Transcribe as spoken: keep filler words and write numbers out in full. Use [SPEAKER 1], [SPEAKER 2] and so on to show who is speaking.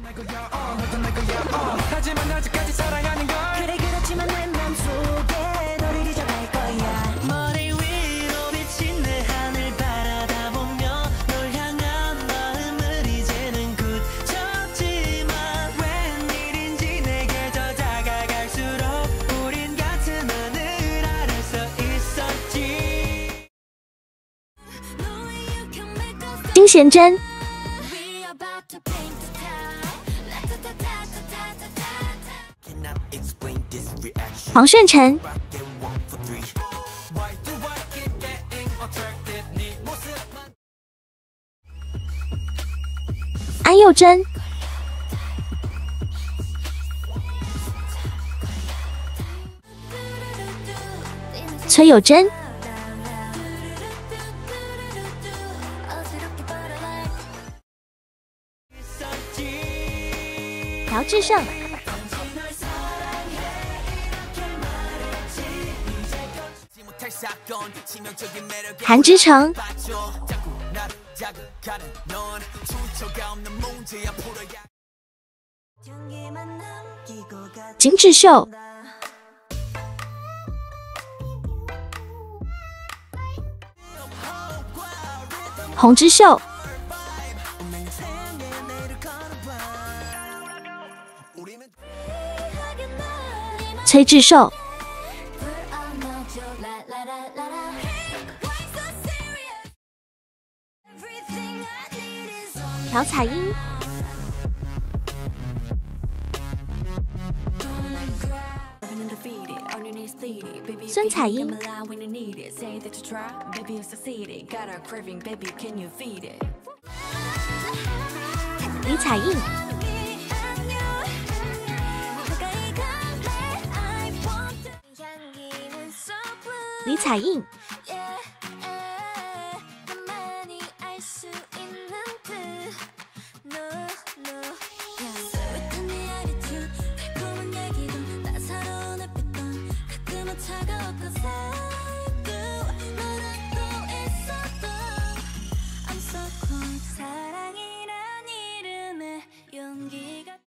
[SPEAKER 1] 하지만 아직까지 사랑하는 걸. 그래 그렇지만 내 맘속에 너를 잊어갈 거야. 머리 위로 비친 내 하늘 바라다 보며 널 향한 마음을 이제는 굳혔지만 웬일인지 내게 더 다가갈수록 우린 같은 하늘 아래 서 있었지.
[SPEAKER 2] 金贤珍、黄炫成、安宥真、崔有贞、朴智胜、韩之成、金智秀、洪之秀、崔智寿、朴彩英、孙彩英、李彩映、李彩映、차가웠던